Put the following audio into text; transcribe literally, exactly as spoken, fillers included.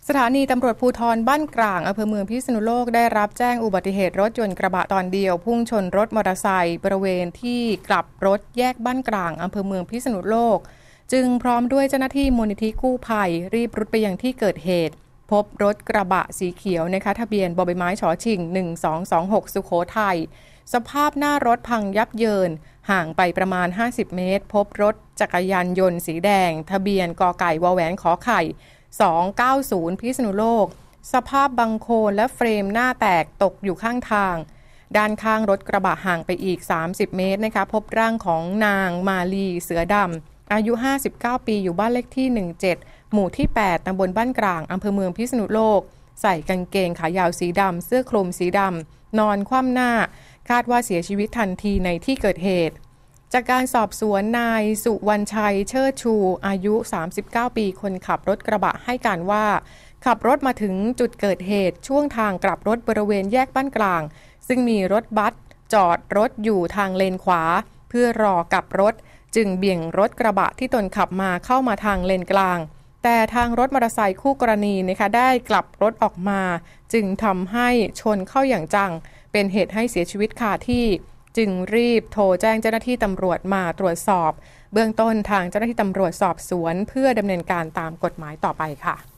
สถานีตำรวจภูธรบ้านกลางอำเภอเมืองพิษณุโลกได้รับแจ้งอุบัติเหตุรถยนต์กระบะตอนเดียวพุ่งชนรถมอเตอร์ไซค์บริเวณที่กลับรถแยกบ้านกลางอำเภอเมืองพิษณุโลกจึงพร้อมด้วยเจ้าหน้าที่มูลนิธิกู้ภัยรีบรุดไปยังที่เกิดเหตุพบรถกระบะสีเขียวนะคะทะเบียนบอใบไม้ฉอชิงหนึ่งสองสองหกสุโขทัยสภาพหน้ารถพังยับเยินห่างไปประมาณห้าสิบเมตรพบรถจักรยานยนต์สีแดงทะเบียนกไก่วแหวนขอไข่สองเก้าศูนย์พิษณุโลกสภาพบังโคลนและเฟรมหน้าแตกตกอยู่ข้างทางด้านข้างรถกระบะห่างไปอีกสามสิบเมตรนะคะพบร่างของนางมาลีเสือดำอายุห้าสิบเก้าปีอยู่บ้านเลขที่สิบเจ็ดหมู่ที่แปดตำบลบ้านกลางอำเภอเมืองพิษณุโลกใส่กางเกงขายาวสีดำเสื้อคลุมสีดำนอนคว่ำหน้าคาดว่าเสียชีวิตทันทีในที่เกิดเหตุจากการสอบสวนนายสุวรรณชัยเชิดชูอายุสามสิบเก้าปีคนขับรถกระบะให้การว่าขับรถมาถึงจุดเกิดเหตุช่วงทางกลับรถบริเวณแยกบ้านกลางซึ่งมีรถบัสจอดรถอยู่ทางเลนขวาเพื่อรอกลับรถจึงเบี่ยงรถกระบะที่ตนขับมาเข้ามาทางเลนกลางแต่ทางรถมอเตอร์ไซค์คู่กรณีนะคะได้กลับรถออกมาจึงทำให้ชนเข้าอย่างจังเป็นเหตุให้เสียชีวิตคาที่จึงรีบโทรแจ้งเจ้าหน้าที่ตำรวจมาตรวจสอบเบื้องต้นทางเจ้าหน้าที่ตำรวจสอบสวนเพื่อดำเนินการตามกฎหมายต่อไปค่ะ